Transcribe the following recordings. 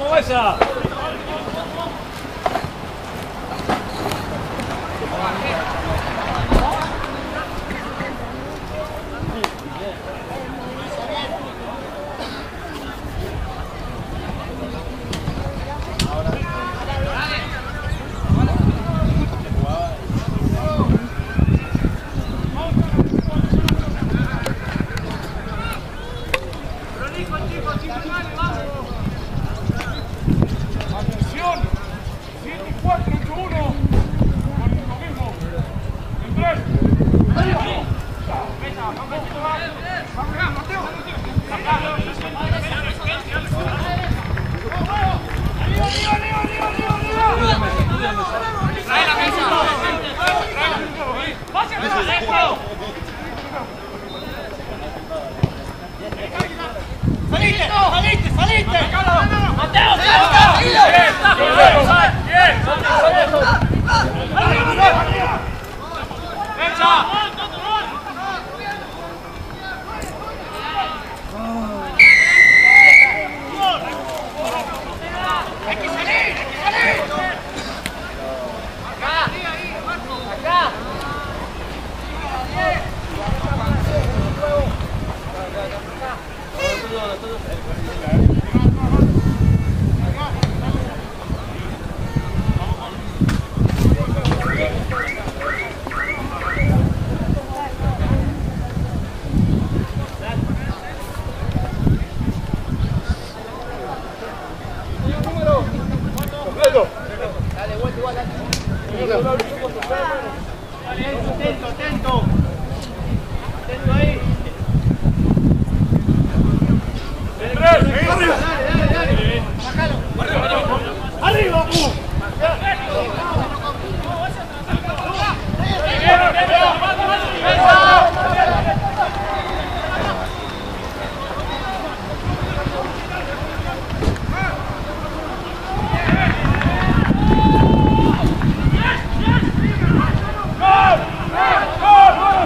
¡Vamos esa! ¡Gol! ¡Gol!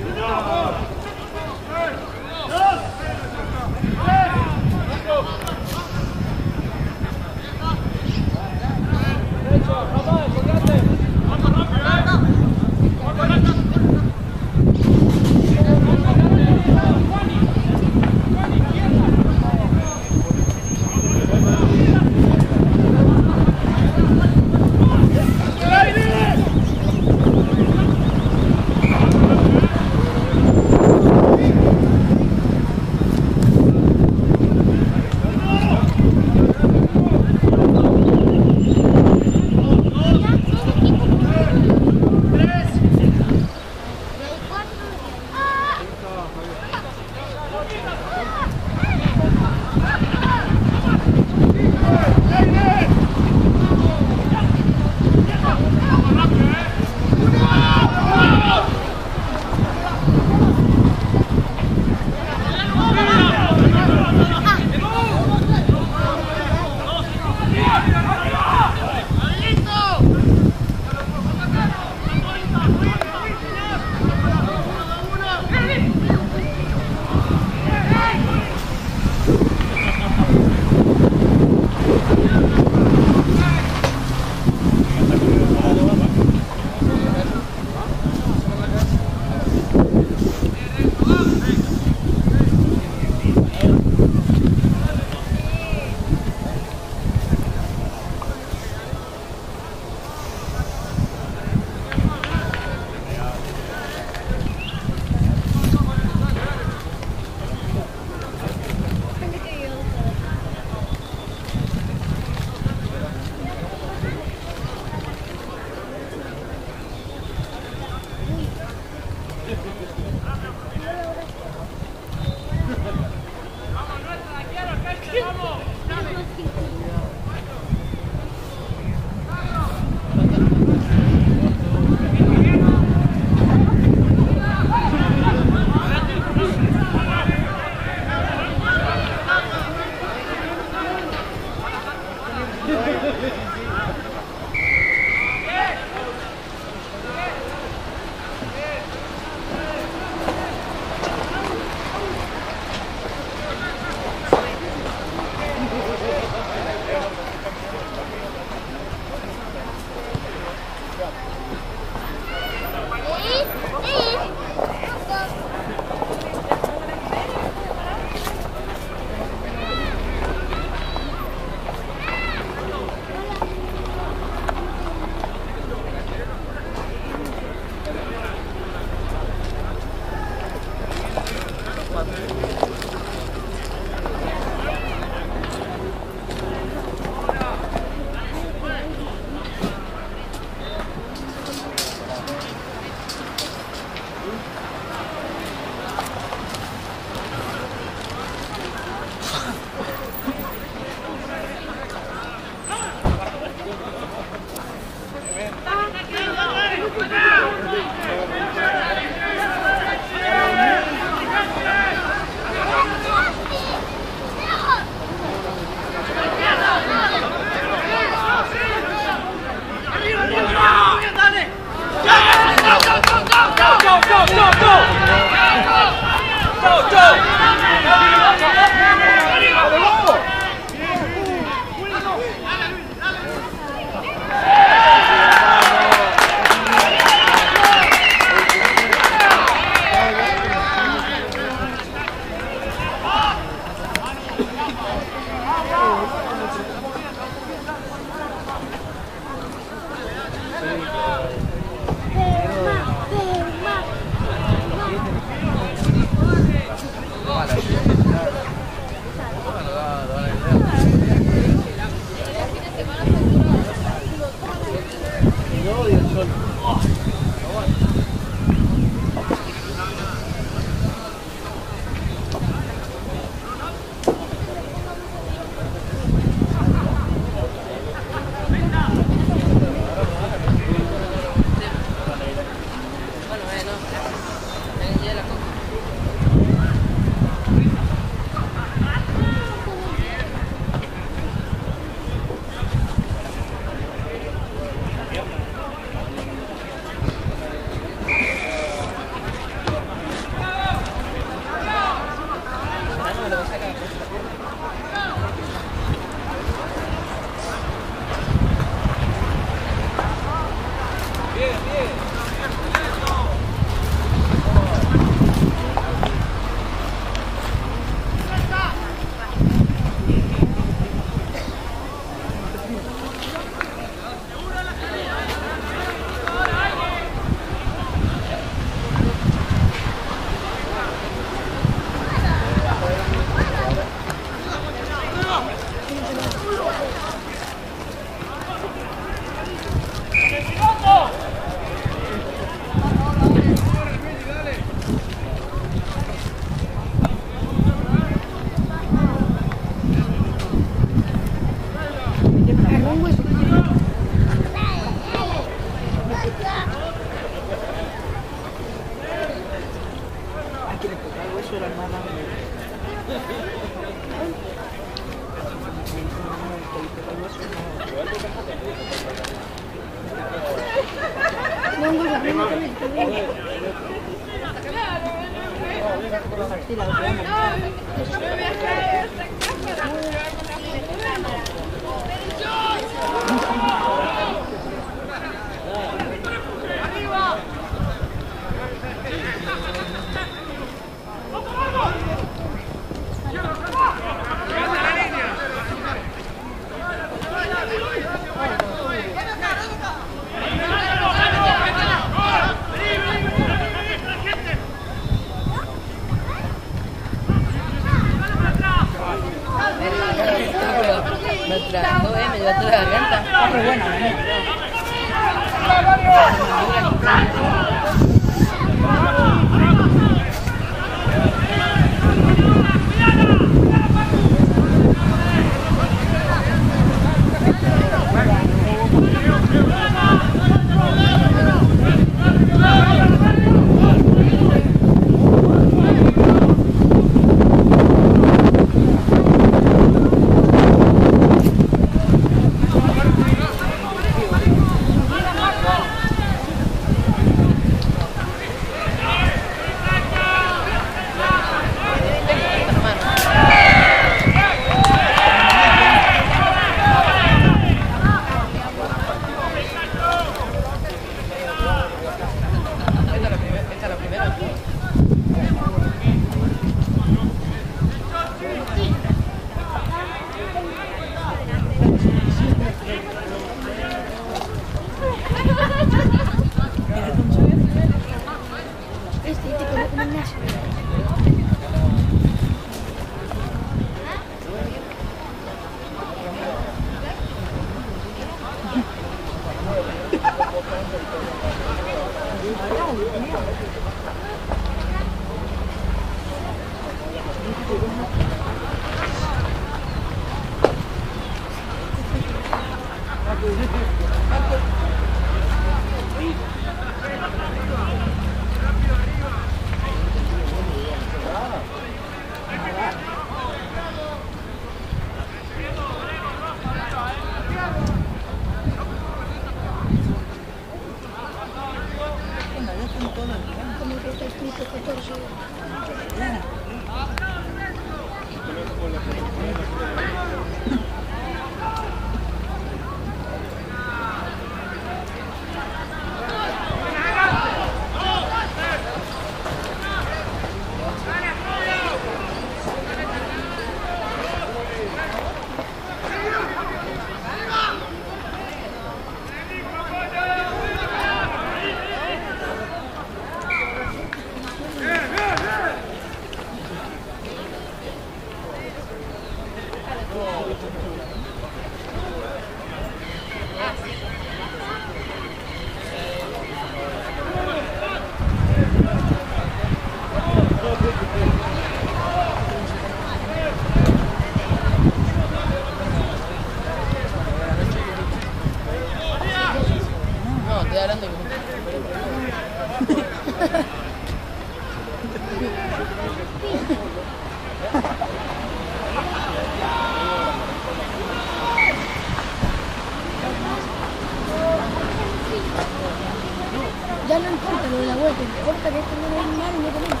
Ya no importa lo de la vuelta, importa que esto no es mal y no tenemos.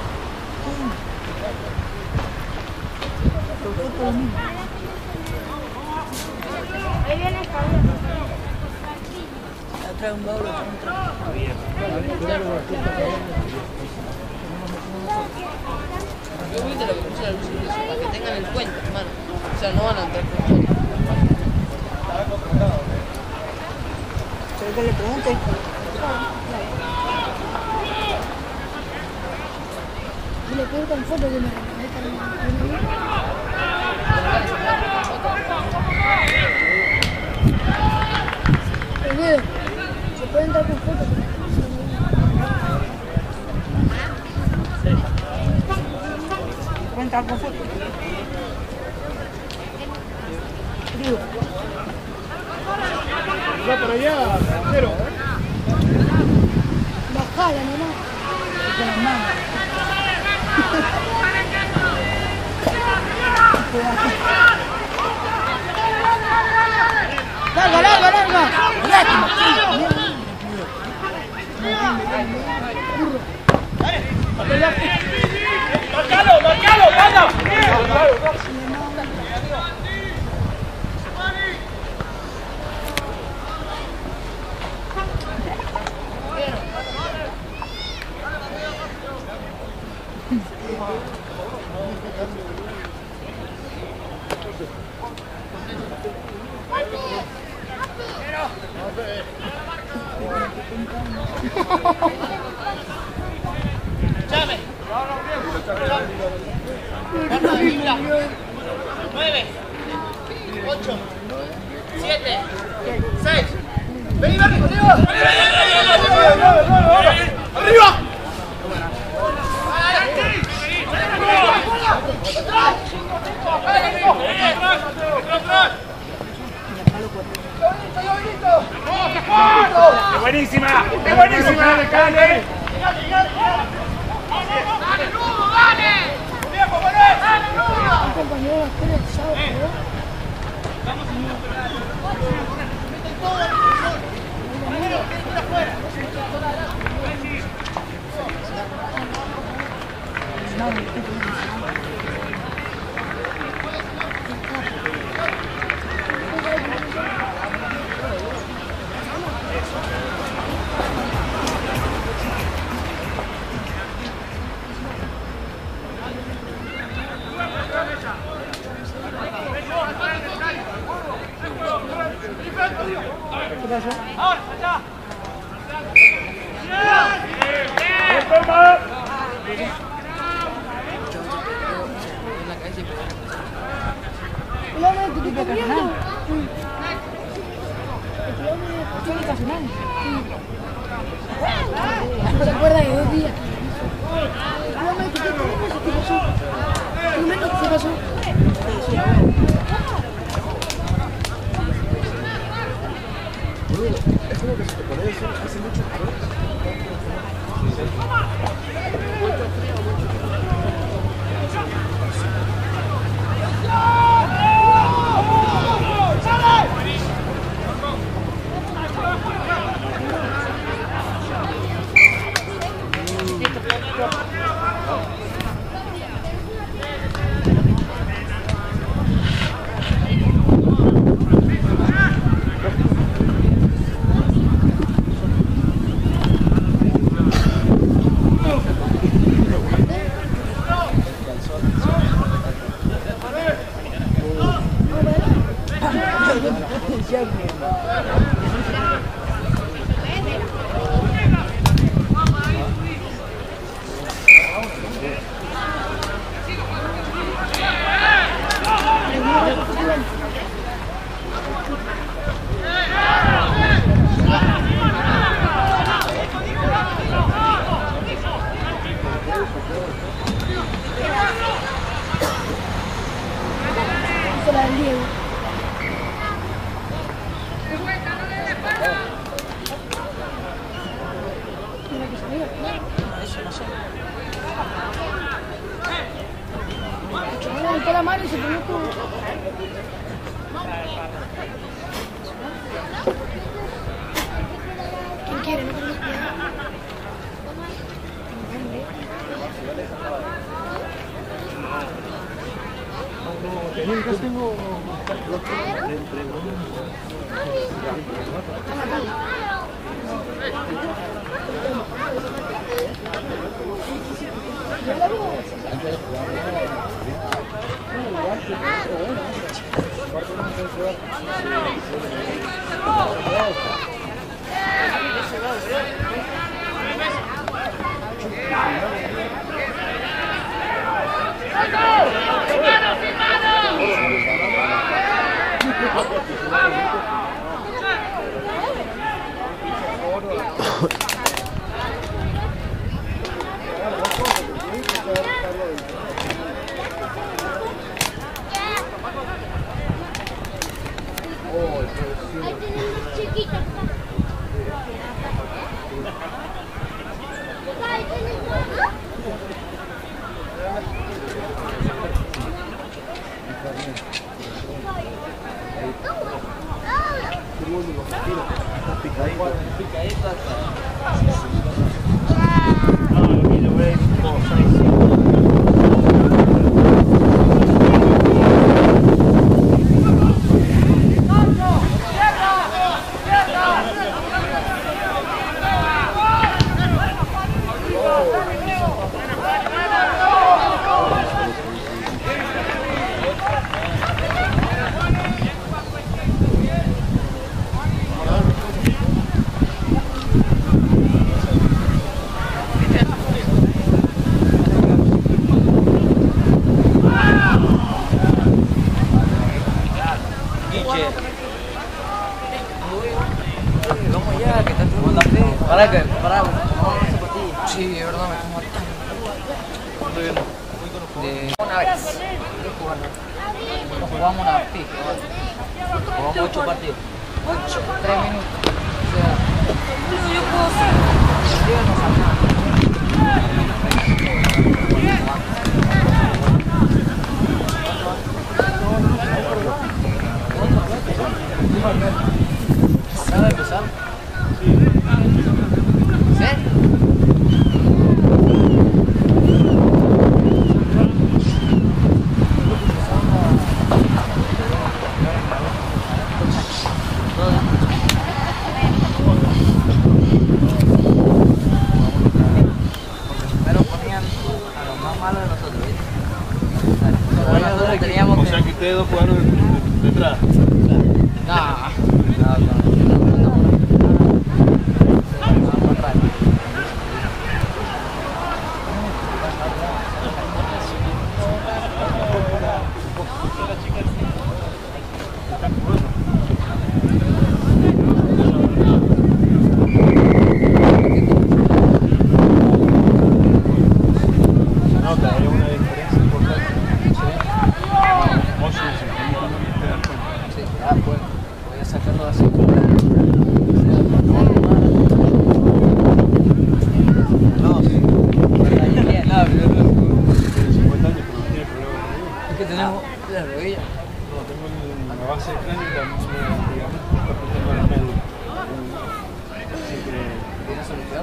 Ahí viene Fabián. Trae un baúl, trae un trago. Yo voy de lo que puse la luz y eso, para que tengan el cuento, hermano. O sea, no van a entrar con fotos. ¿Quieres que le pregunte? Y le pido con foto que me reconozcan. Se puede entrar con foto. ¿Se puede entrar con foto? Digo. Va para allá, cero. Bajala nomás. Con las manos. Larga, larga, larga. Lástima. ¡Marcalo, marcalo, anda! ¡Llame! 9, 8, 7, 6. ¡Vení, Barry! ¡Arriba! ¡Arriba! ¡Qué buenísima! ¡Qué buenísima! ¡Dale! Un compañero de la escuela el sábado, ¿Qué pasó? ¡Ahora, allá! En la calle. el hombre que te está viendo. ¿Fue vacacional? Levantó la mano y se pone como... ¿Quién quiere? No tenés cuidado. Vamos ya, que está tomando la fe. Para, vamos a zapatillas. Sí, es verdad, me como ¿cuánto viene? Una vez. Nos jugamos una fija. Jugamos 8 partidos. 3 minutos. O sea, yo puedo hacer. Yo no sabe nada. ¿Acaba de empezar? Sí. Pero ponían a los más malos de nosotros, ¿viste? Nosotros teníamos O sea que ustedes dos jugaron detrás. No. Nota, hay una diferencia importante. Moshi,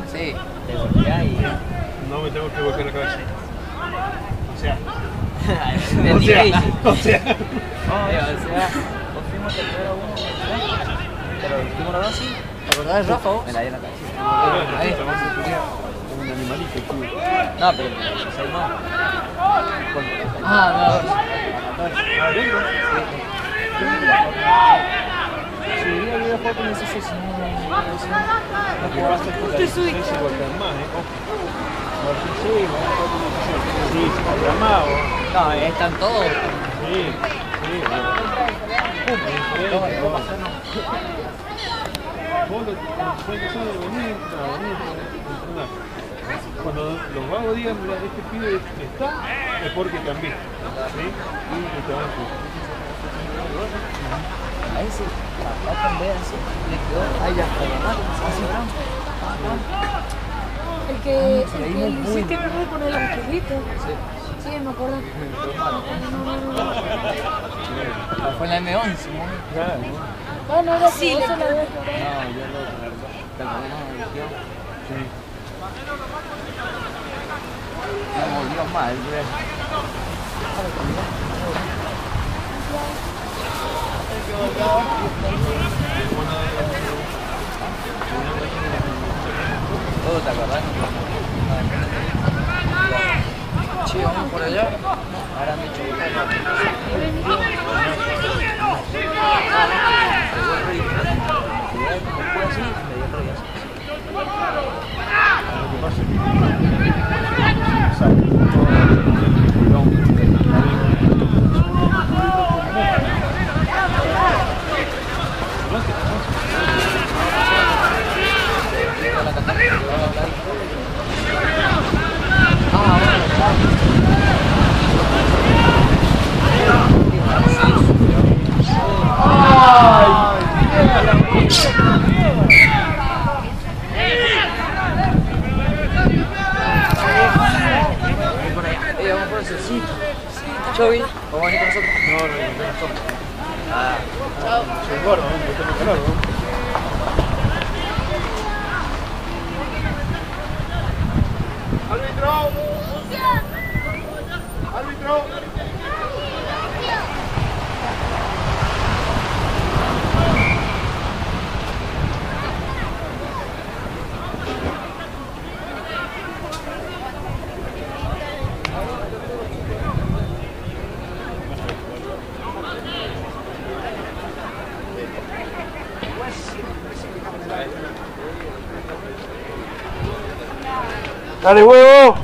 Sí, te golpea y... No me tengo que golpear la cabeza. O sea. de difícil. O sea. Nos fuimos tercero a uno, pero el último dos sí. ¿Te acordás de Rafa vos? Me la di en la cabeza. Ahí. Un animalito, tío. No, pero el 16 no. Ah, no. ¿Adentro? Sí, había jugado con el 16, no Lo que pasa es que la 16 se golpean más, Sí, se golpean más, No, están todos. Sí, sí. Vos lo que empezás a venir, entrenar. Cuando los vagos digan, mira, este pibe está, es porque cambié. ¿Sí? Y te van a Ahí sí, la cambié así, le quedó, ahí ya está, así, El que le hiciste perder con el angelito. Sí, me acuerdo. No, fue en la M11, ¿no? Claro. No, no era así, eso la vez. No, yo lo calculé, Sí. me volvió mal, güey. Todo te acordás. Che, vamos por allá. Ahora me echo Lo que pasa es que... vamos por eso, sí. Chovy, ¿vamos a venir con nosotros? No, nosotros. Ah, Chao. Soy gordo, ¿no? Yo tengo calor, ¿no? ¡Árbitro! ¡Árbitro! ¡Dale, huevo!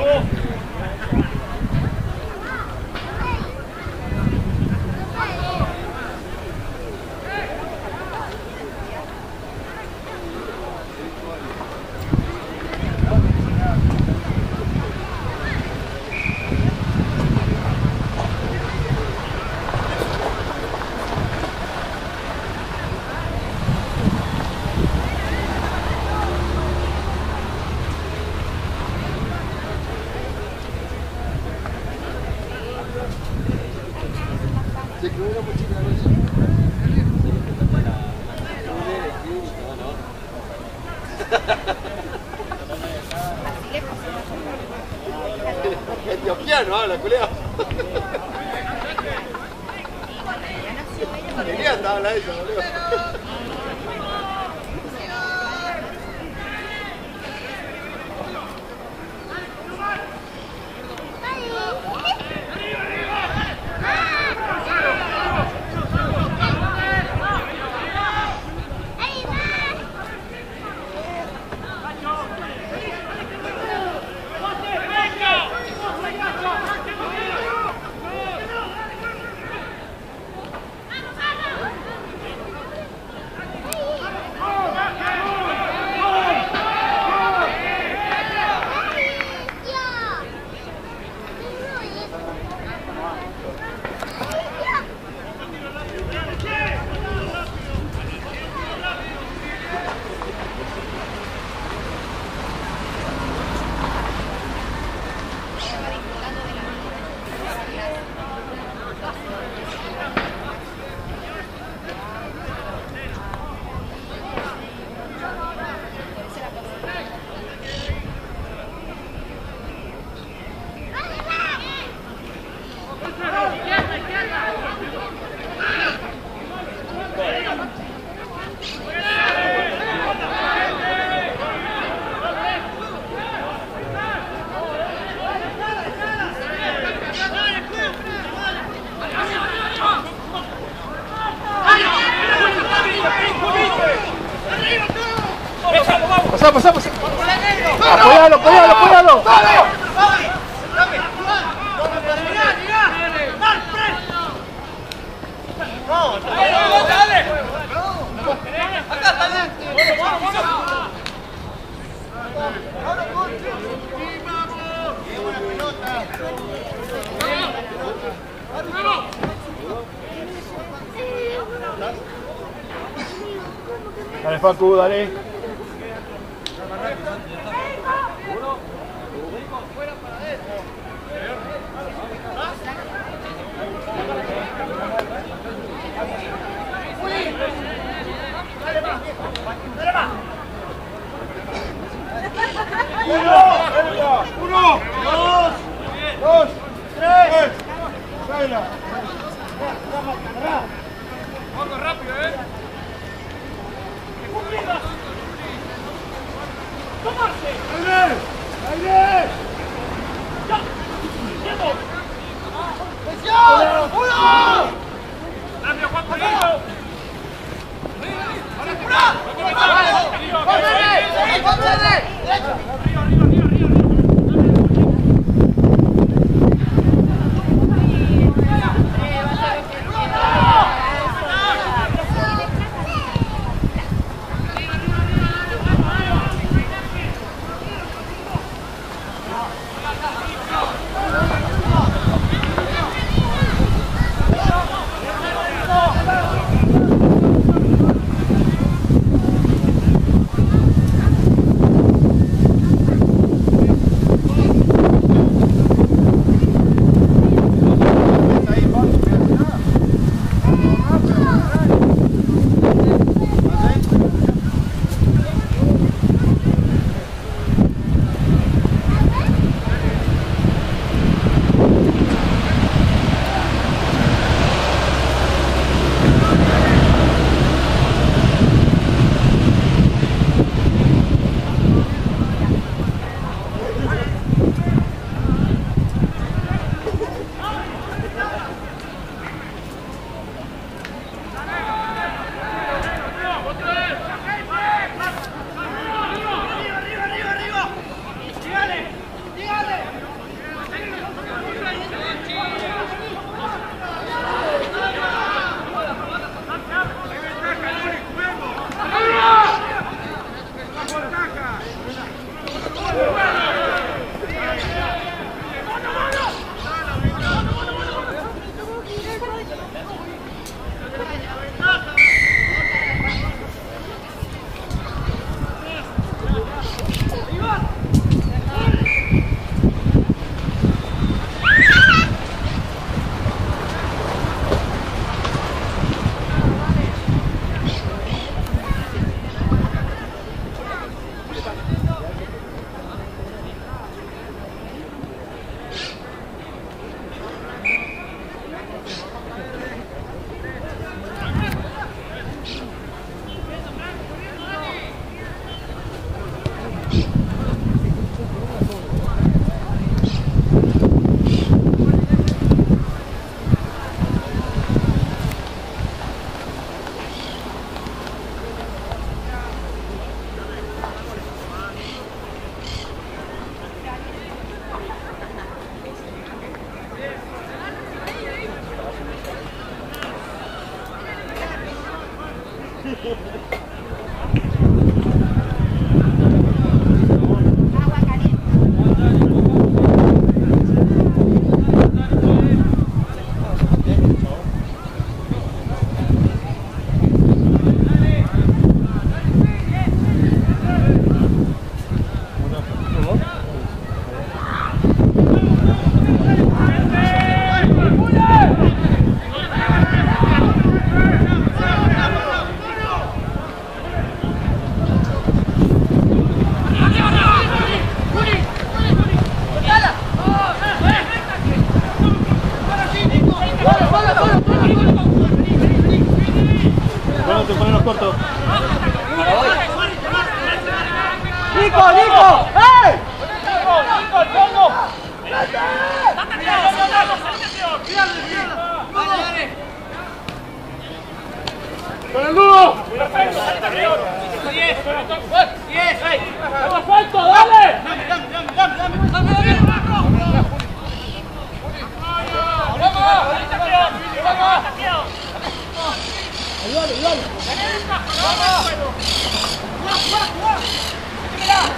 Etiopiano habla, culiao. Quería habla eso, boludo. Dale, Facu, dale. Uno, dos, tres. Baila. Vamos rápido, ¡tomarse! ¡Aire! ¡Aire! ¡Ya! ¡Tiempo! ¡Presión! ¡Uno! ¡Rápido, Juan Polito! ¡Con el nudo! ¡Perfecto! ¡10! ¡Vamos suelto! ¡Dale! ¡Vamos!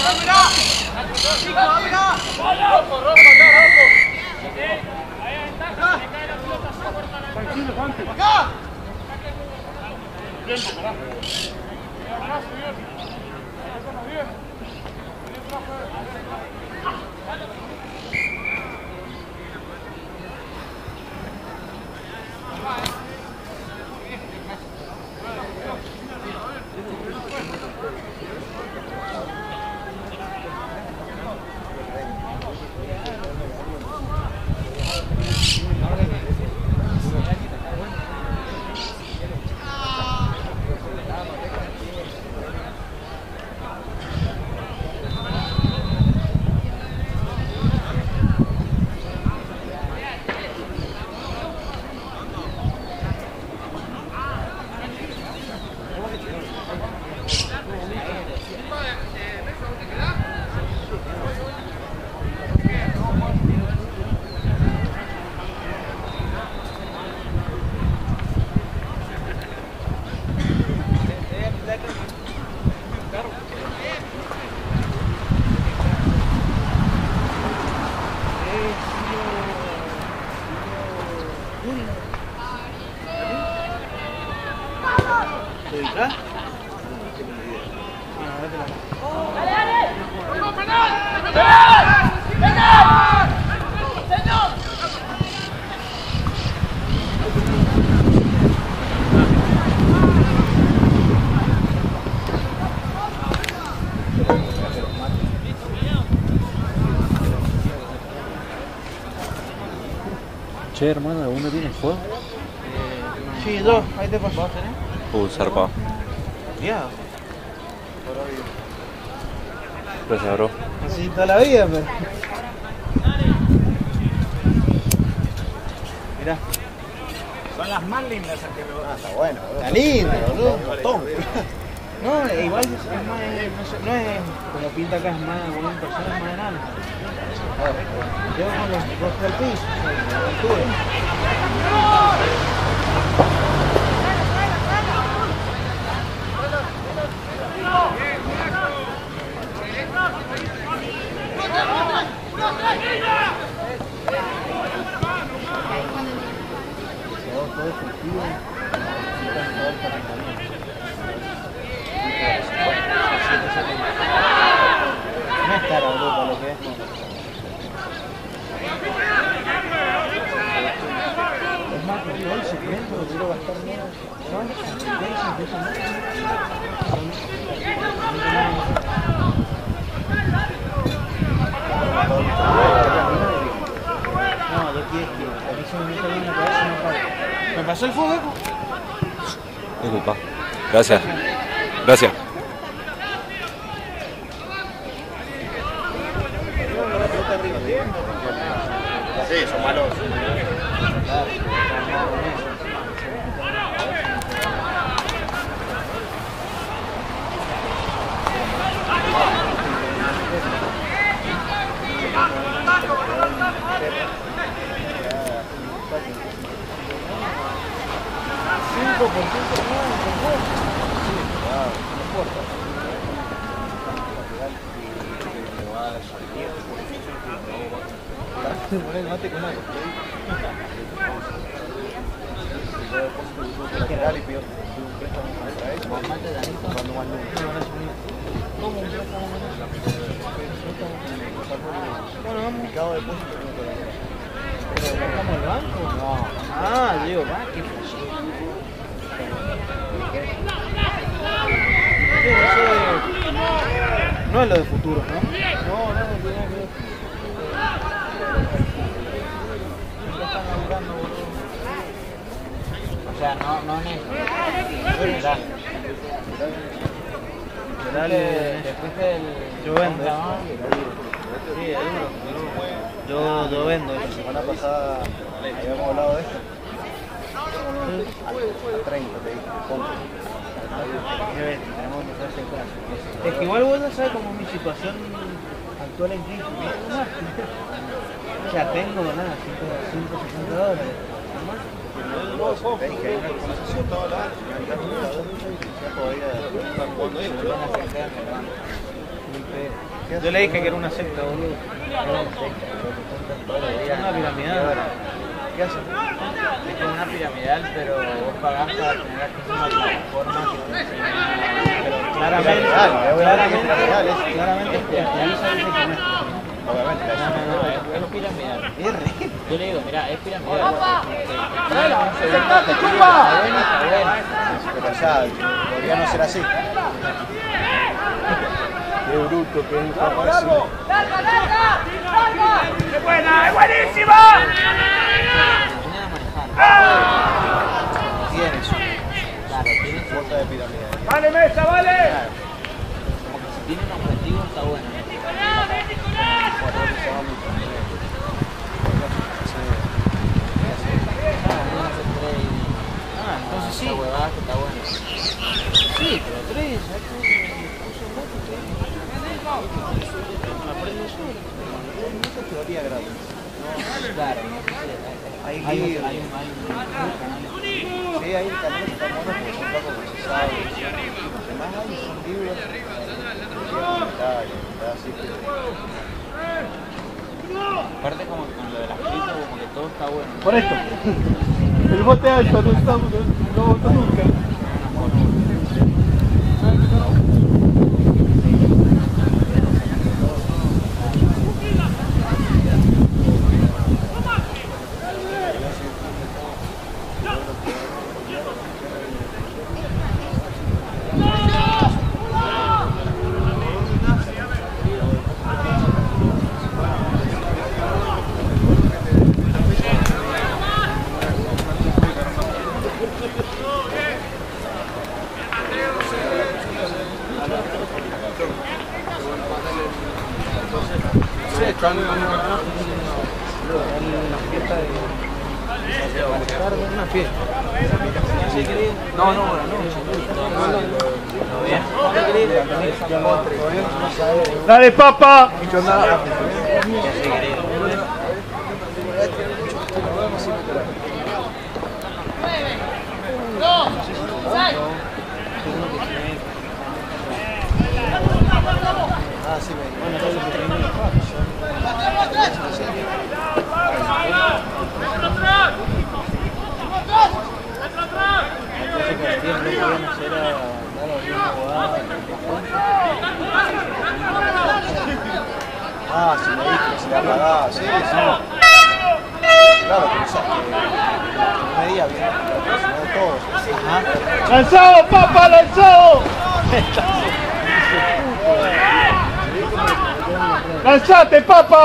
Che, hermano, ¿alguno tiene fuego? Sí, dos, ahí te paso. ¿Vos tenés? Zarpado. Ya. Gracias, bro. Así toda la vida, pero. Mirá. Son las más lindas esas que me van. Está bueno, Está lindo, boludo. Un montón. No, igual es más, no es como pinta acá, es más, una persona es más enana. Yo con los dos del piso, la altura. Todo efectivo. No es cara Europa lo que es. Es más, con todo el segmento lo quiero gastar menos. No hay competencias de eso, no, yo quiero que a mí se me mete bien en la cabeza y no pago. ¿Me pasó el fuego? Disculpa. Gracias. Gracias. Sí, son malos. Poner el mate con algo. Dale, pido un préstamo para eso. Mate de anito. Cuando más ¿Cómo un préstamo? Bueno, vamos. Mercado de depósito. ¿Pero bajamos el banco? No. Ah, digo, va, qué no es lo de futuro, ¿no? No, tiene que ver. O sea, no en eso. Dale, después del... Yo vendo. Sí, yo vendo. La semana pasada habíamos hablado de esto. A 30 te dije, compro. Tenemos que hacer caso. Es que igual vos ya sabes como mi situación actual en crisis. O sea, tengo nada, $160. Ves que hay una conversación toda la ya podía estar jugando ahí, ¿no? Van a sacar, me van. Yo le dije que era una secta, boludo. Una piramidal. ¿Qué hacen? Es como una piramidal, pero vos pagás para tener acceso a una plataforma que te enseña. Pero claramente, claramente es piramidal. Obviamente. No, es piramidal. Es re. Yo le digo, mira, es piramidal. ¡Acercate, chupa! Pero ya podría no ser así. Qué bruto que es un poco así. ¡Es buena! ¡Es buenísima! Tiene su Claro, tiene su cuota de pirámide. ¡Vale, Mesa, vale! como que si tiene un objetivo está bueno. Entonces sí. Esa huevada que está buena. Sí, pero 3, Teoría gratis. claro, Hay hay libros. un Sí, hay canales que están buenos porque son poco procesados. Además hay son libros así que... aparte como con lo de las cripto, como que todo está bueno. Por esto. El bote alto no estamos, no votó nunca. Están en una fiesta de... Una fiesta. No, buenas noches. ¡Dale, papa! Ah, sí, me Ah, sí, me dijo que se le apagaba, sí, sí. Claro, pero eso no medía bien, no todos. Ajá. ¡Lanzado, papa, lanzado! ¡Lanzate, papa!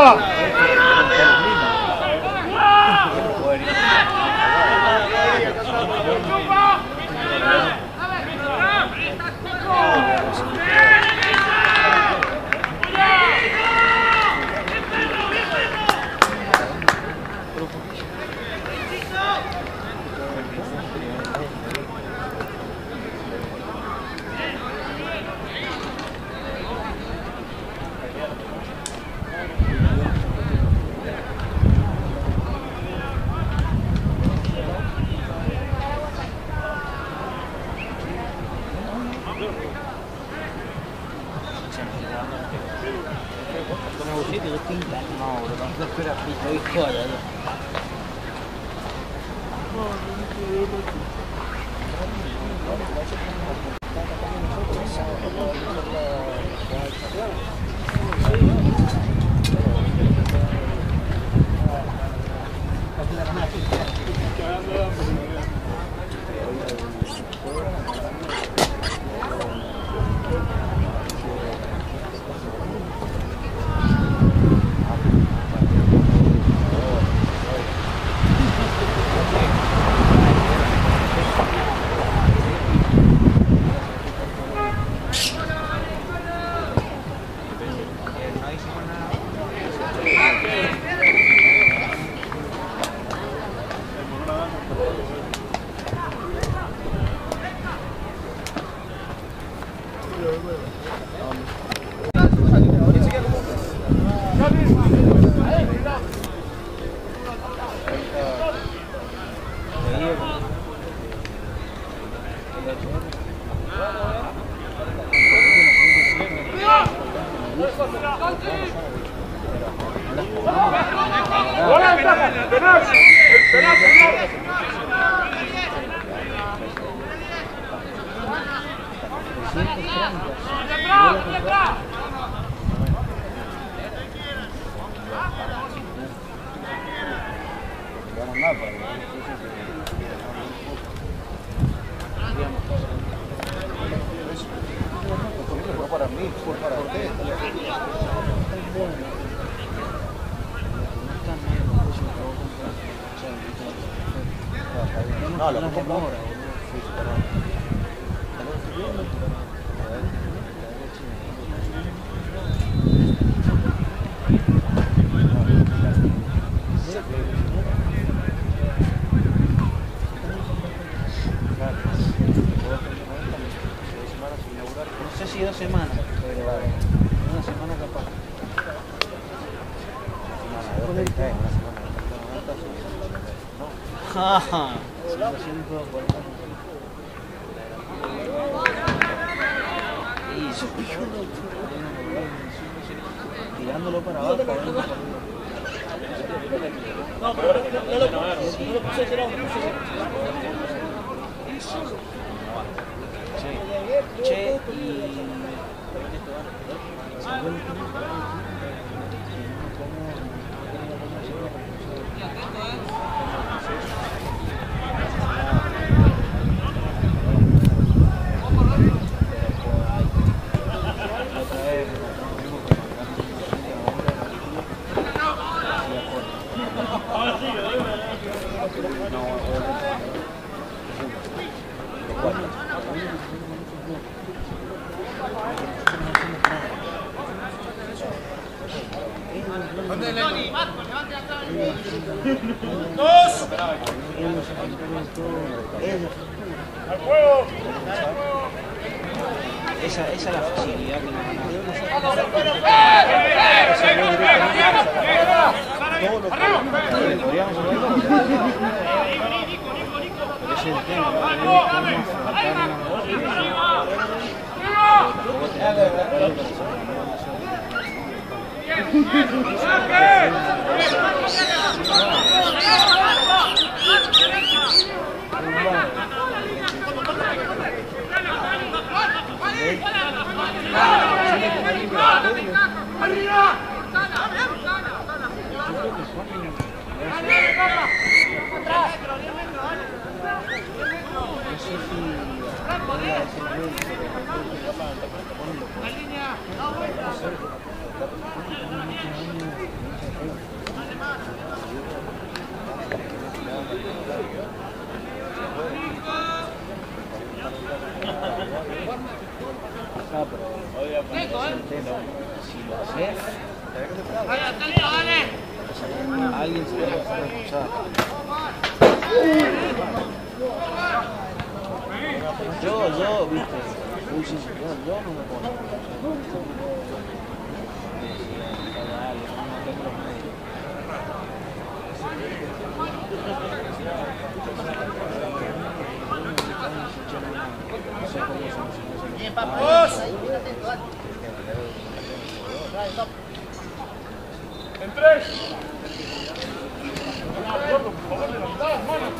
Para mí, fue para usted. No, lo compré ahora. No sé si 2 semanas, pero una semana capaz. Jaja. Tirándolo para abajo. No, pero no lo puse, será un Che, y... ¡Dos! ¡Al juego! Esa es la facilidad que nos alguien se puede dejar escuchar. Yo, viste, yo no me puedo En 3. Por favor, levantad las manos.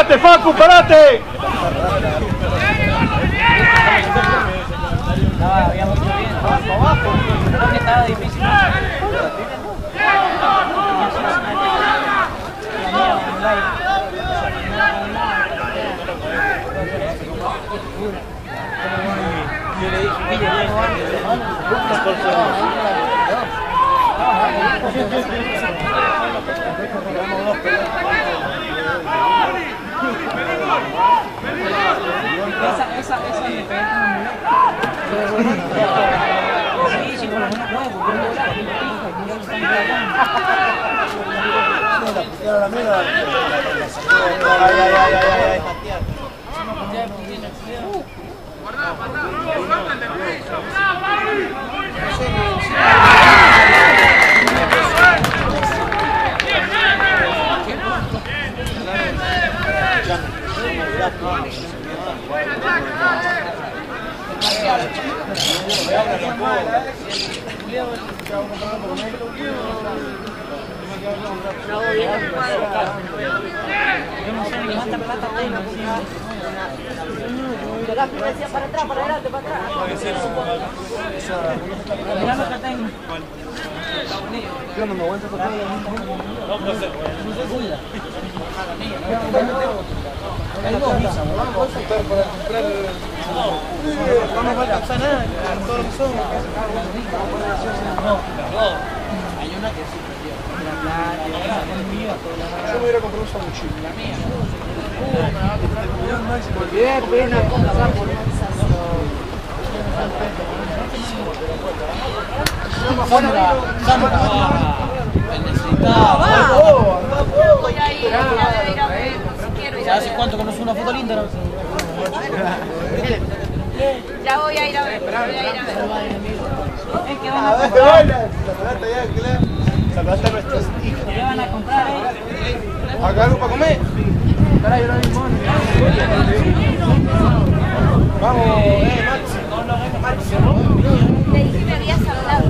¡Parate, Facu, parate! Había mucho bien, abajo, creo que estaba difícil. Esa me pegué con sí, sí, por lo menos no, porque yo no sé ni cuánta plata tengo. Para atrás, para adelante, para atrás. Mirá lo que tengo. Yo no me aguanto con todo. No puede ser. No nos va a alcanzar nada, todo lo que somos. Hay una que sí, yo me voy a ir a comprar un sanguchito. La mía. Qué pena comprar por voy a ir a ver. ¿Hace cuánto que no sube una foto linda? Ya voy a ir a ver. Es que van a comprar. Saludaste a nuestros hijos. ¿Qué van a comprar? ¿Acá algo para comer? Caray, yo no mismo. Vamos, Maxi. Le dije que me habías hablado.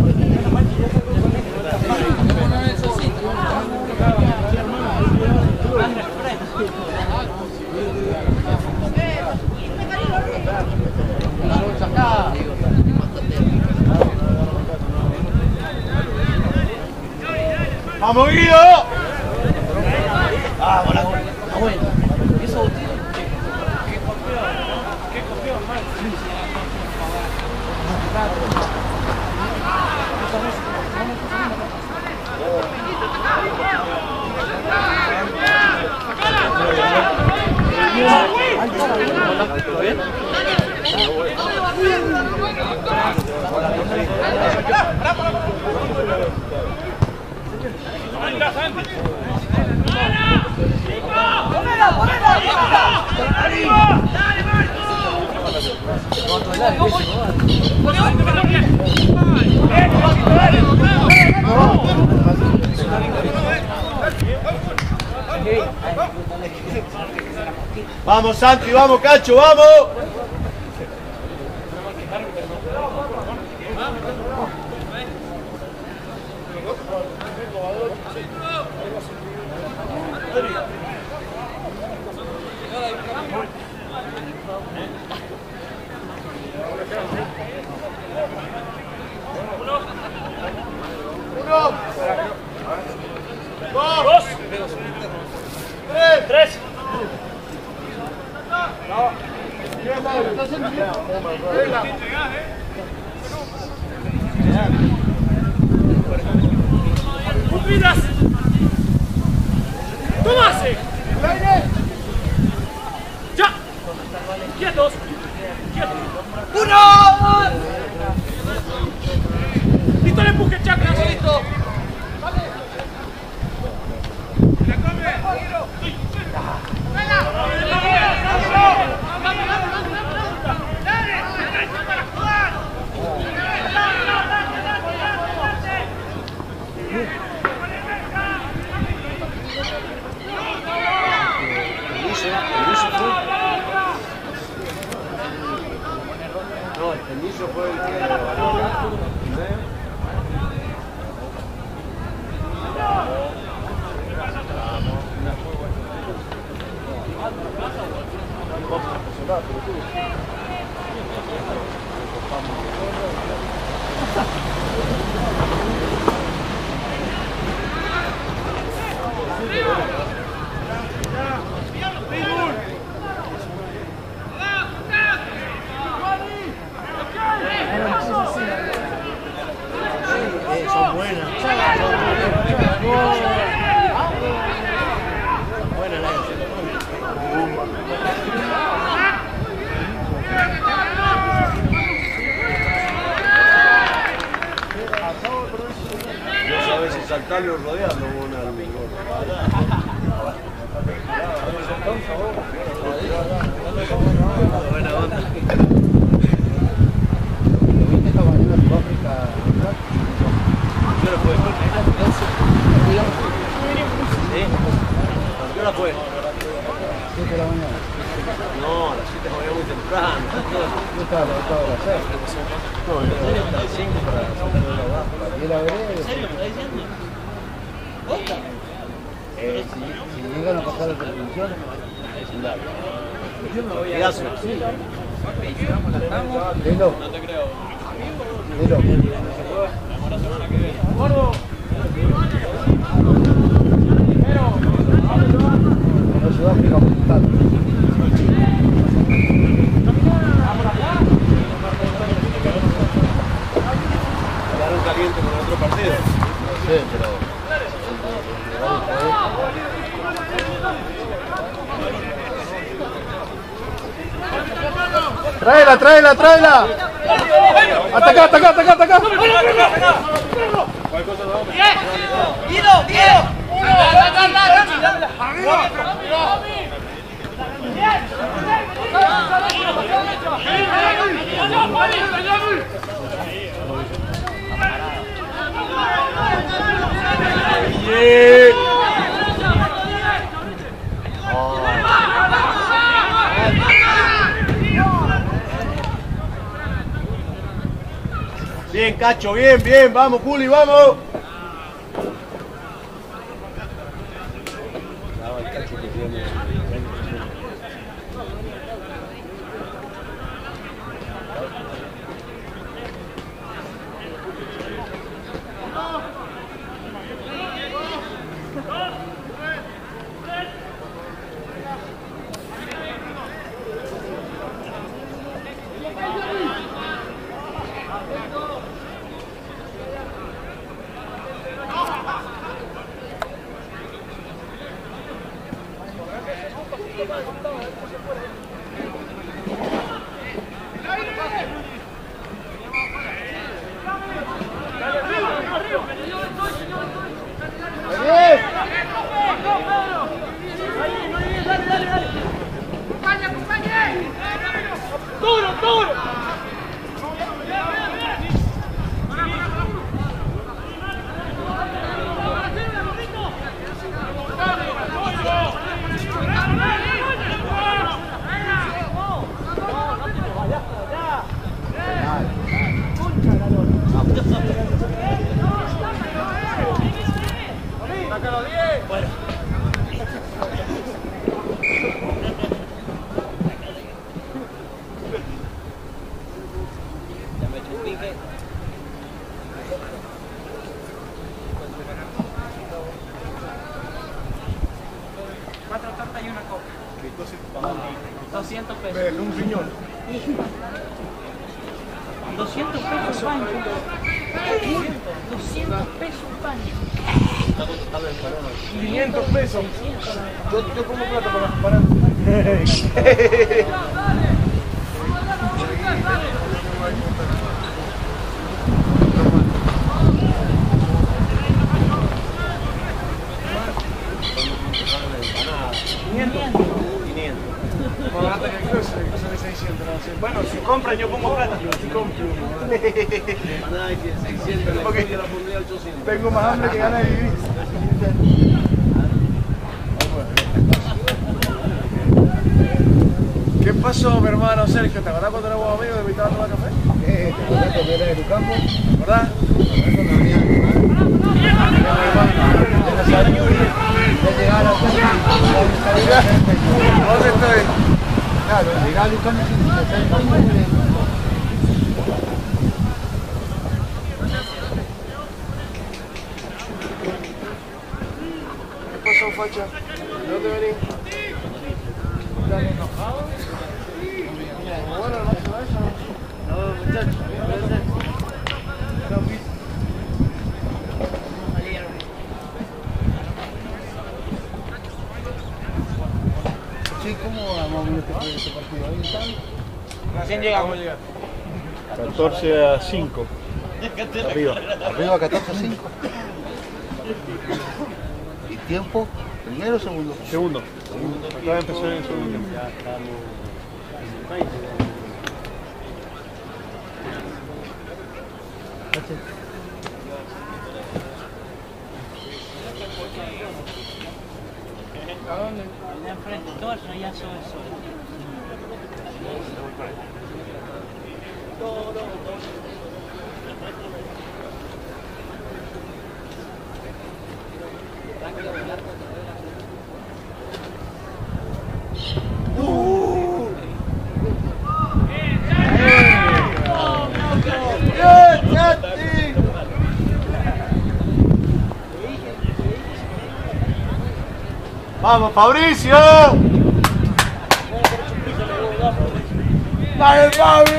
¡Vamos, Guido! ¡Vamos, la buena! Eso, tío. ¿Qué copió, Vamos, Santi, vamos, Cacho, vamos. Tres. ¡Cupidas! ¡Tomase! ¡Ya! ¡Quietos! ¡Quietos! ¡Uno! ¡Listo el empuje, Chacra! ¡Listo! No, el permiso fue el que... Vamos. Son buenas. Buenas las No sabes si saltarlo o rodearlo una buena onda. ¿Qué hora fue? ¿Sí? ¿Qué hora fue? 7 de la mañana. No, a las 7 fue muy temprano. Yo estaba a las 6. No, yo tenía hasta las 5 para salir de la baja. Y la veré. ¿En serio me estás diciendo? ¿Posta? Si llegan a pasar las revoluciones, Yo me voy a... Pedazo. dilo. No te creo. Dilo. La semana que viene. En Sudáfrica Occidental. Quedaron calientes con el otro partido. Sí, pero... ¡Tráela, tráela, tráela! ¡Ataca, ataca, ataca, ataca! Bien, Cacho, bien, bien, vamos, Juli, vamos. Un riñón. 200 pesos pan. 200 pesos pan. 500 pesos. Yo como plata para Bueno, si compran yo pongo plata. Si compro. Porque yo la pondría 800. tengo más hambre que ganas de vivir. ¿Qué pasó, mi hermano Sergio? ¿Te acordás cuando éramos amigos de invitar a tomar café? ¿Te acordás cuando era de tu campo? ¿Verdad? ¿Dónde estoy? Claro, llegaba a Lucano sin estar en nombre. ¿Qué pasó, facha? ¿De dónde venís? ¿Estás enojado? Bueno, no se vaya. No, muchachos. Sí, ¿cómo vamos a ver este partido? ¿Ahí están? ¿Quién llega? 14-5. Arriba. Arriba 14-5. ¿Y tiempo? ¿Primero o segundo? Segundo. Acaba de empezar el segundo. ¿A dónde? Allá enfrente, todo eso, allá sobre eso. ¡Vamos, Fabricio! ¡Dale, Fabi!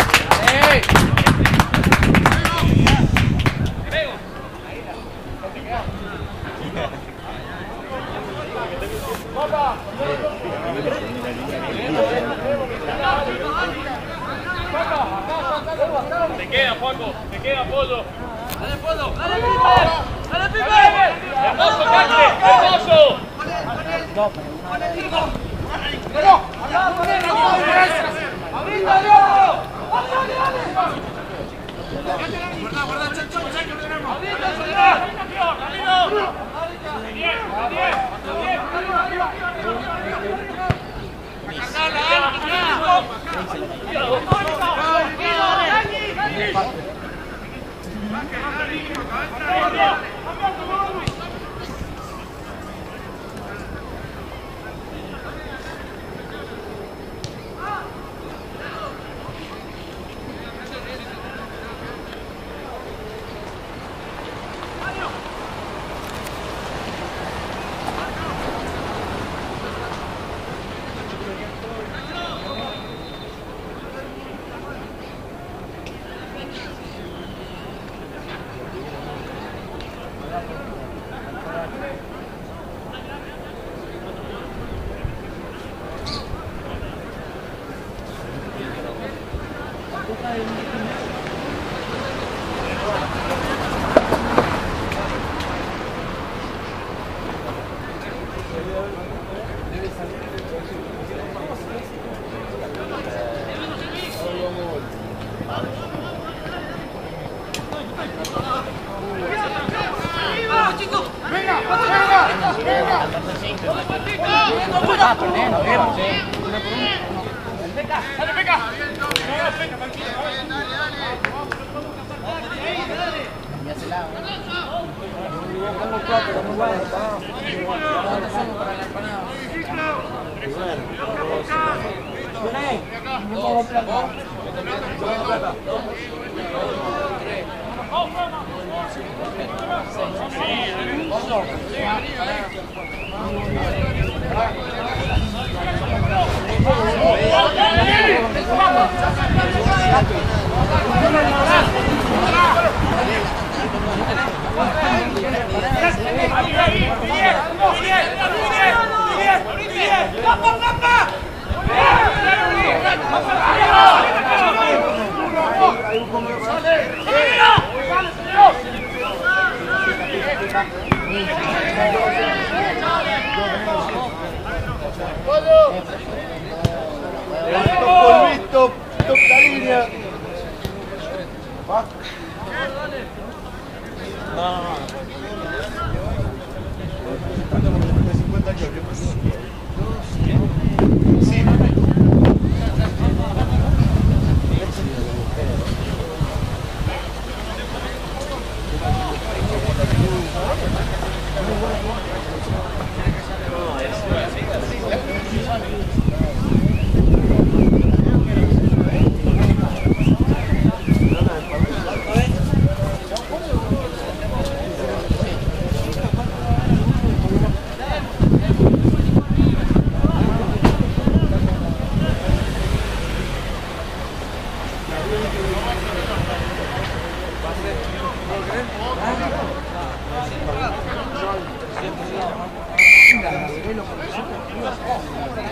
Te queda, Paco, te queda, Polo. Dale, Polo, dale, Pipe. Dale, Pipe. Hermoso, Catre, hermoso.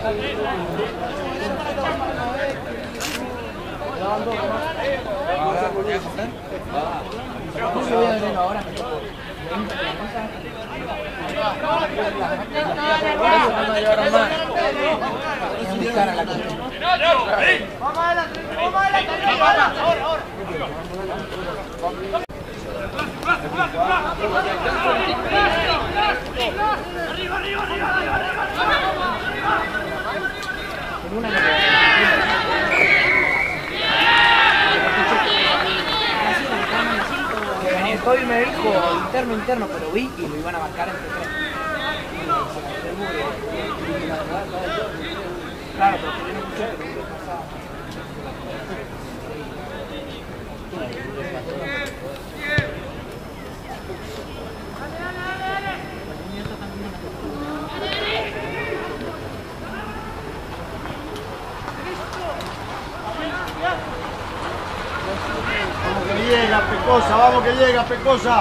Yo voy a venir ahora. Es muy cara la cosa. Vamos adelante, ahora. Hoy me dijo interno, pero vi y lo iban a marcar entre tres. Claro, pero yo no escuché que no pasaba. Vamos que llega, Pecosa, vamos que llega, Pecosa.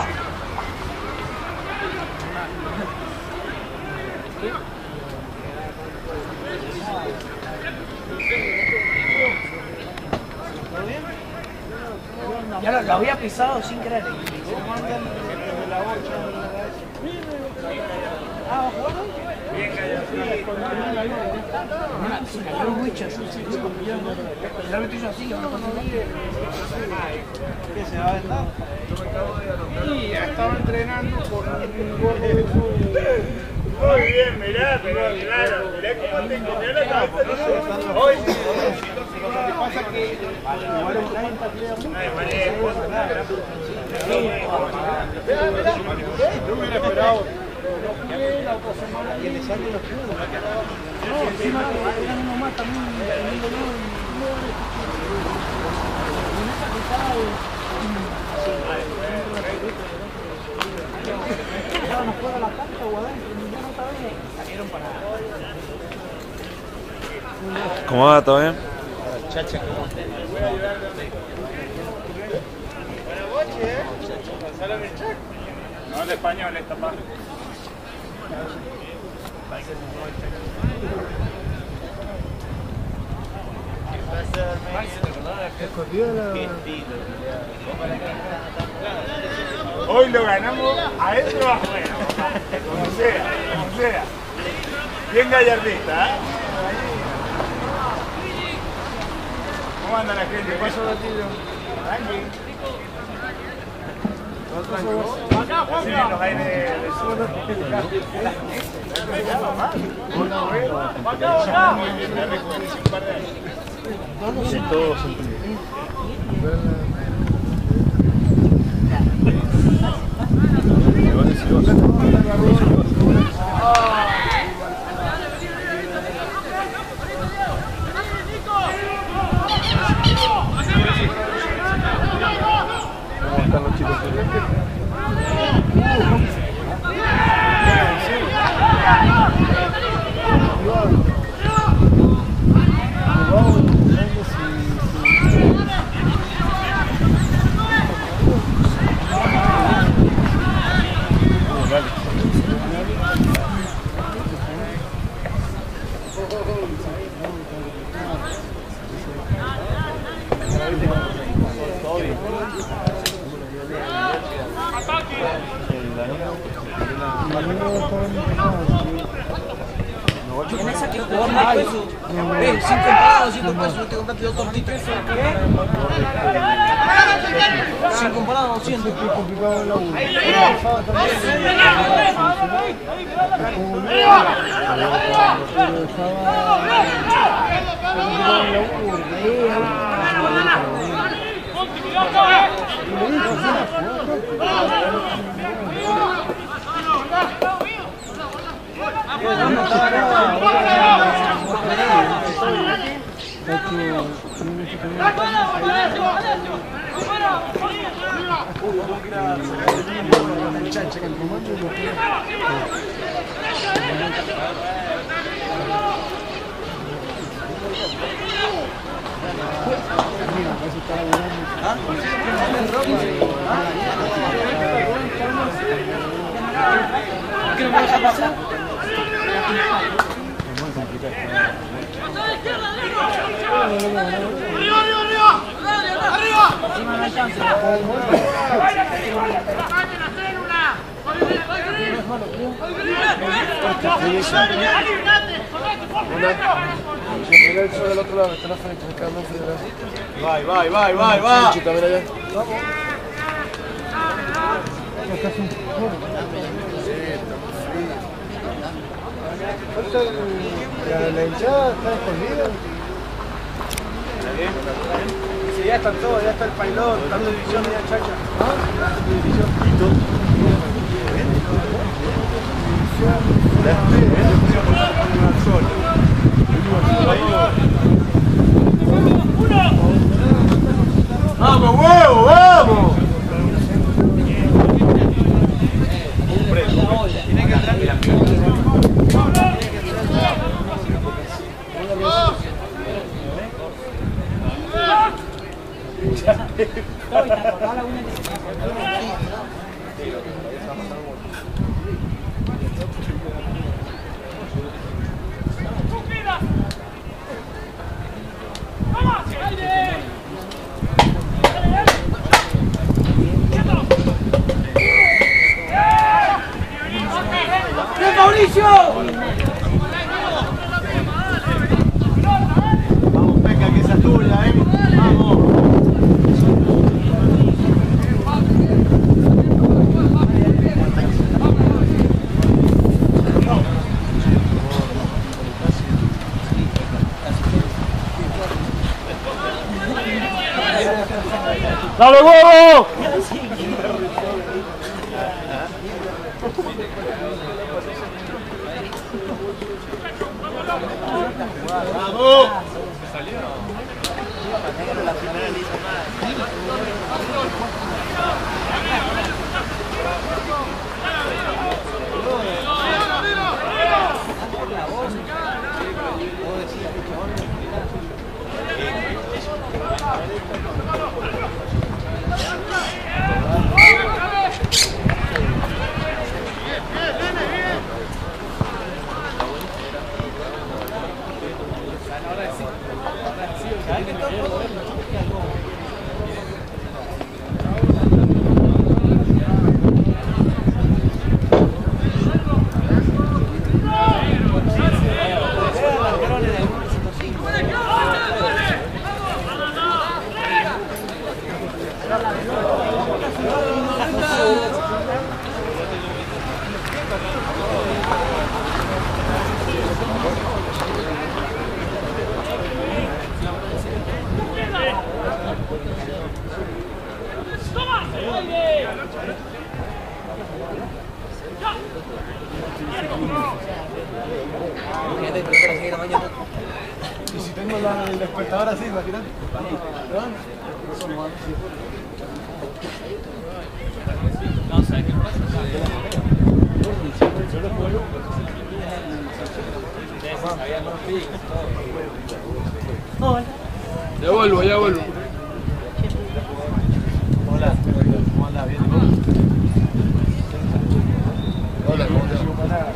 Ya lo había pisado sin querer. Ah, ¿jugando? Se cayó el bicho. El árbitro hizo así, no ¿Qué se va a aventar? Y estaba entrenando por un gol de Muy bien, mirá, pero claro, mirá cómo te comió la cabeza. Hoy. Lo que pasa es que jugaron 30 yo hubiera esperado la otra semana que le salen los puntos. No, encima eran uno más también ¿Estábamos fuera de la cancha o adentro? Ya no sabía. Salieron para... ¿Cómo va? ¿Todo bien? Chacha, ¿cómo? Buena noche, ¿eh? ¿Pasaron el check? No, el español, esta parte. Hoy lo ganamos adentro o afuera, como sea. Bien gallardista, ¿eh? ¿Cómo anda la gente? Paso batido. Tranqui. Acá, Juan. Los aires del sur. Sí, todos son ¿cómo están los chicos? En esa que jugó más pesos. 5 entradas, 200 pesos, no te compraste 2 tortitas. 5 entradas, 200. Es complicado el laburo. ¿Qué no me vas a pasar? Miguel sube del otro lado, está la frente, se queda muy federal. Va. Chica, mira allá. La hinchada está escondida. Sí, ya están todos, ya está el pailón, está en división media chacha. ¡Vamos, huevo, vamos! Vamos, Peca, que esa es tuya, vamos. ¡Dale, huevo! ¡Vamos! Y si tengo el despertador así, imagínate. Ya vuelvo. Hola, ¿cómo andás? ¿Bien? Hola, ¿cómo te va?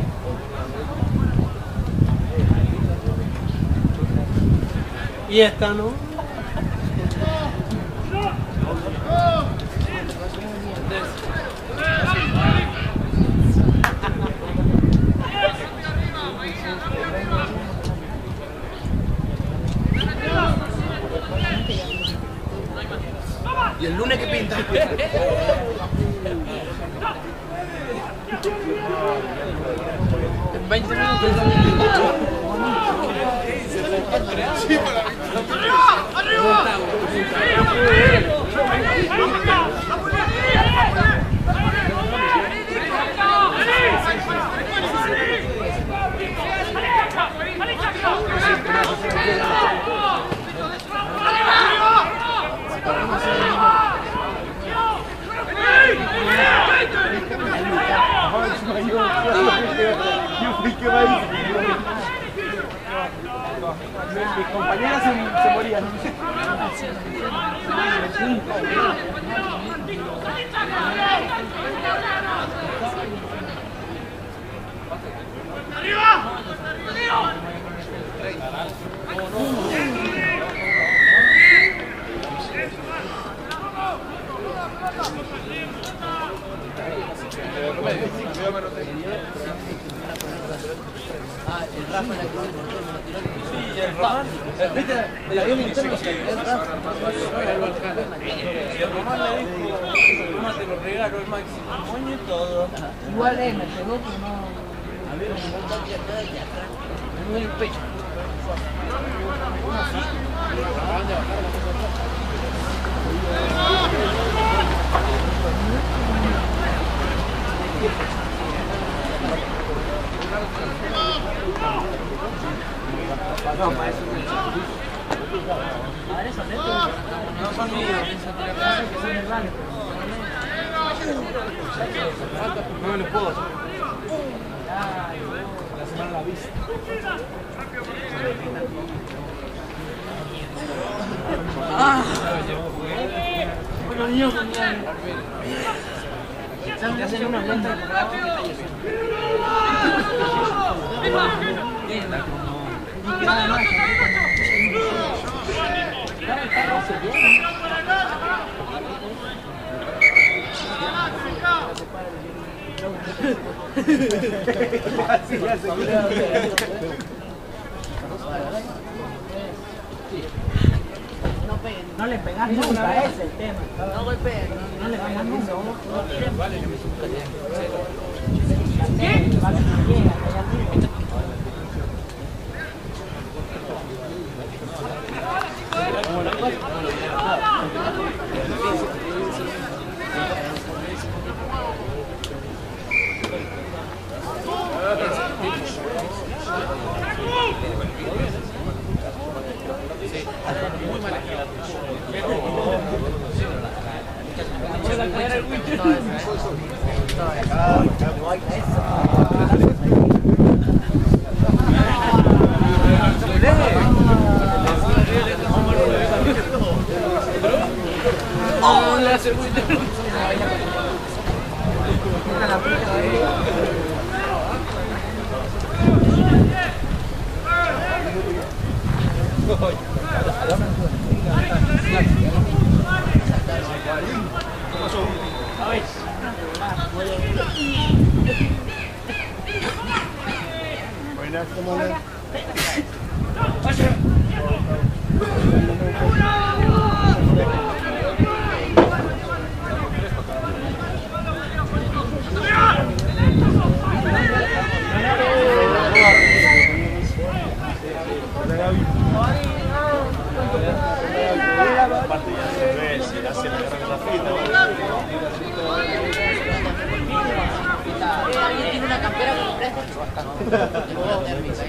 Y esta, ¿no? ¿Y el lunes qué pinta? En 20 minutos. Mis compañeras se morían. El Rafa la que sí, el Román. ¿Viste? El avión interno se el Rafa. El Román le dijo, ¿cómo te lo regalo el máximo? Moño y todo. Igual me pegó, pero no. A ver, me gusta aquí acá y acá. Me duele el pecho. No, maestro. A ver, esos netos no son míos. No me los puedo hacer. La semana la vista. Bueno, niños, te hacen unas lentas de programa que No le pegas nunca, ese es el tema. no golpeen, No le pegas nunca. Buenas, ¿cómo andan? Aparte ya se ve, si hace la gran rafita. ¿Alguien tiene una campera que me preste? Una térmica.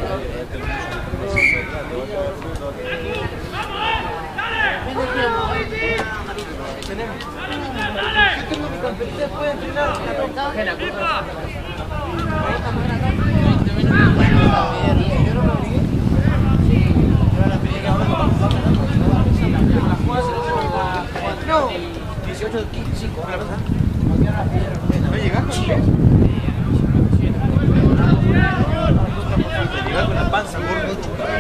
Yo tengo mi camperita, puedo entrenar. No, 18, 5, ¿la verdad? ¿No llegando? Llegar con la panza, gordo.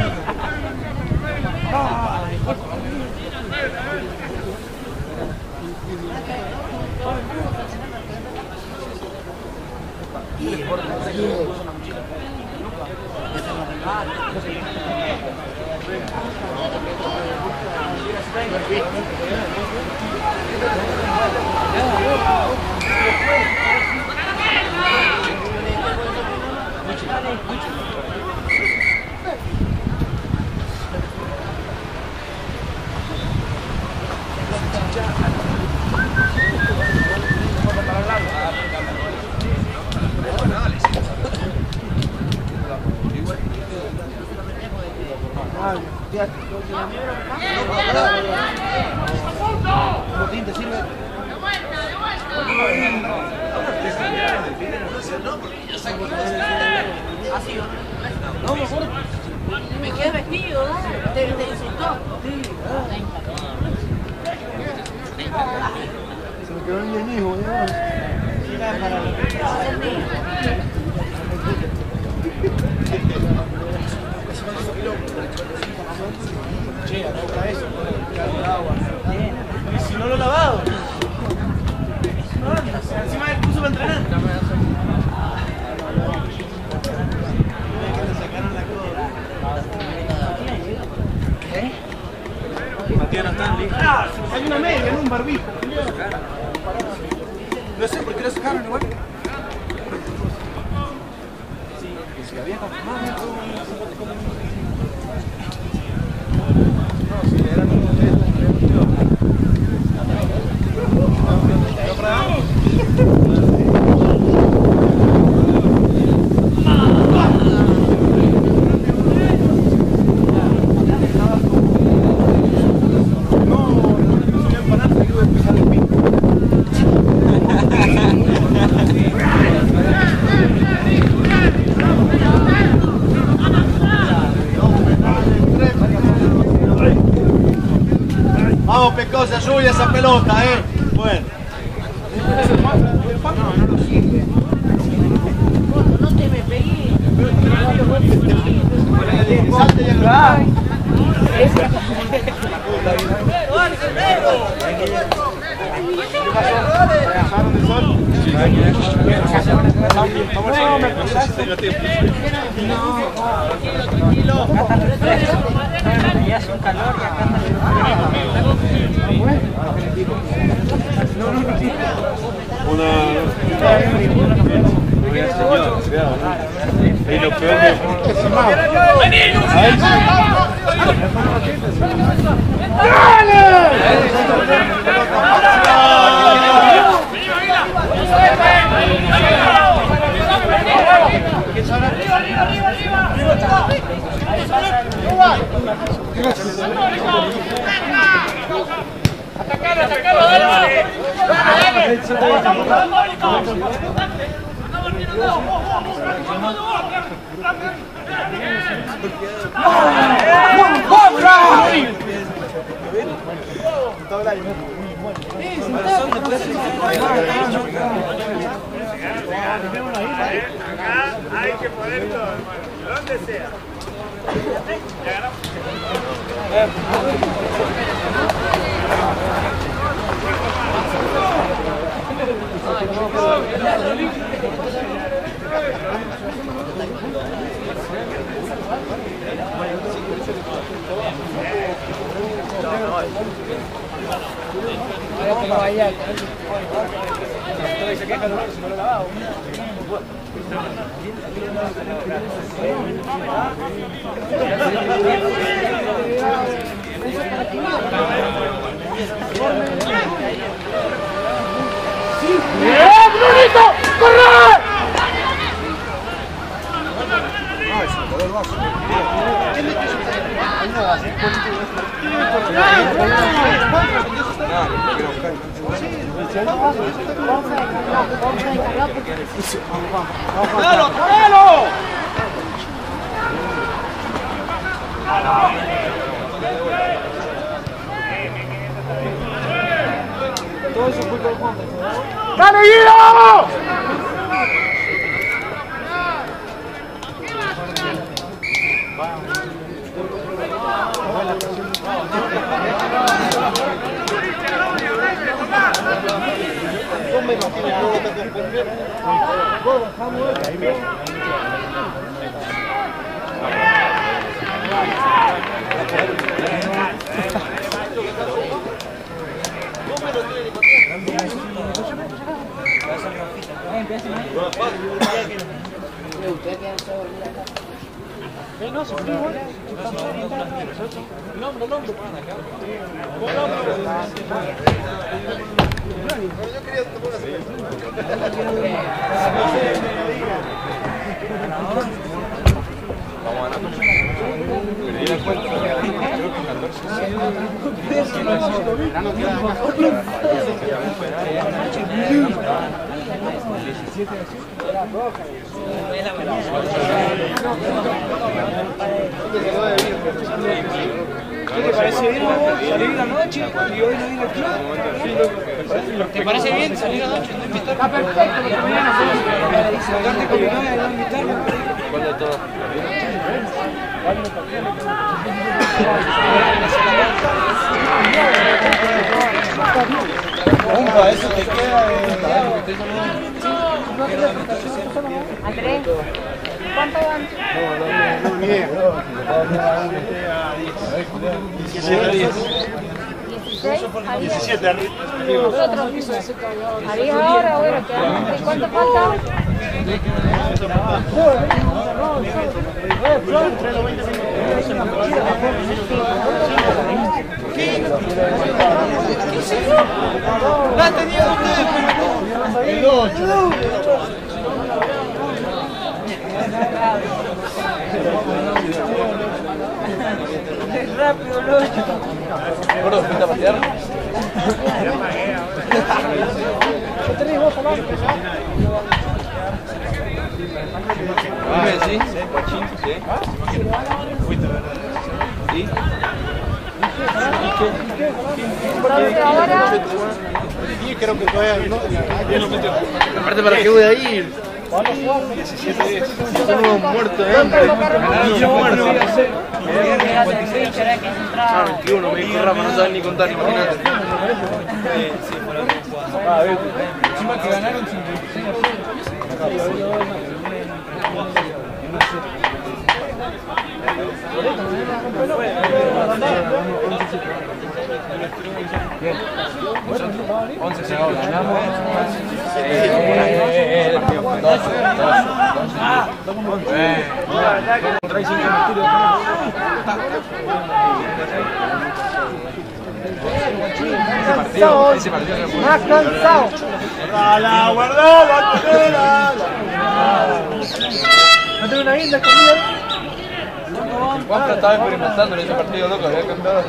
¿Botín te sirve? Así, no, mejor. Me quedé vestido, ¿no? Te insultó. Se me quedó el hijo, ¿ya? Che, acá eso, con agua. Y si no lo he lavado. Encima me puso para entrenar. Que le sacaron la coda. ¿Qué? Matías no está en lija. Hay una media, en un barbijo. No sé por qué lo sacaron igual. Sí, se había confirmado. No, si le eran un hotel, Vamos, Pecosa, lluvia esa pelota, Bueno. No lo sigue. No te me pegué. Salte y agarra. Ya hace un calor y acá Y lo peor que se ¡Atacalo, atacalo! ¡Dale! Acá hay que poner todo, hermano, donde sea. ¡Brunito! ¡Corre! ¡Claro, claro! Todo eso fue con Juan. ¡Dale, Guido! No, se fue igual. El hombro. Yo quería tomar vamos a ganar. Perdí la cuenta. Creo que 14. ¿Qué te parece bien salir la noche y hoy no ir al club? ¿Te parece bien salir la noche? Está perfecto, porque mañana podemos darte con mi novia y no invitarme. ¿Cuál de todos? Umpa, eso te queda Andrés, ¿cuánto van? No, ni idea. 17 arriba. Nosotros. ¿A 10 ahora? Bueno, ¿y cuánto falta? ¡La tenía usted! El 8. Es rápido, loco. ¿Gordo, fuiste a patear? ¿Sí? ¿Guachín? ¿Sí? ¿Sí? Ahora. Y creo que todavía no. Aparte, ¿para qué voy a ir? 17 días. Estamos muertos de hambre. Muertos. 21, me dijo Rafa, no saben ni contar, imagínate. Encima que ganaron 56. Bien. 11 segundos. Ganamos. Ese partido Más cansado. ¡Guardala, guardala! ¿No tengo una isla escondida? Juanca estaba experimentando en ese partido, loco, había cambiado.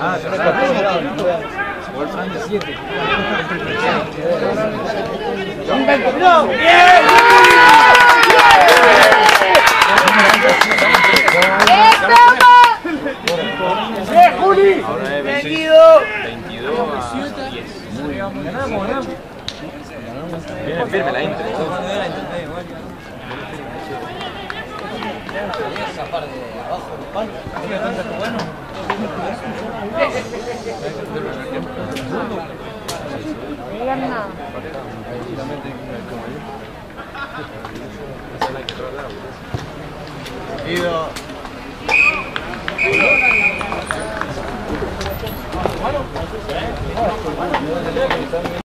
Juli! Ahora es 22 a 10. Ganamos. Viene firme la Inter. Bueno.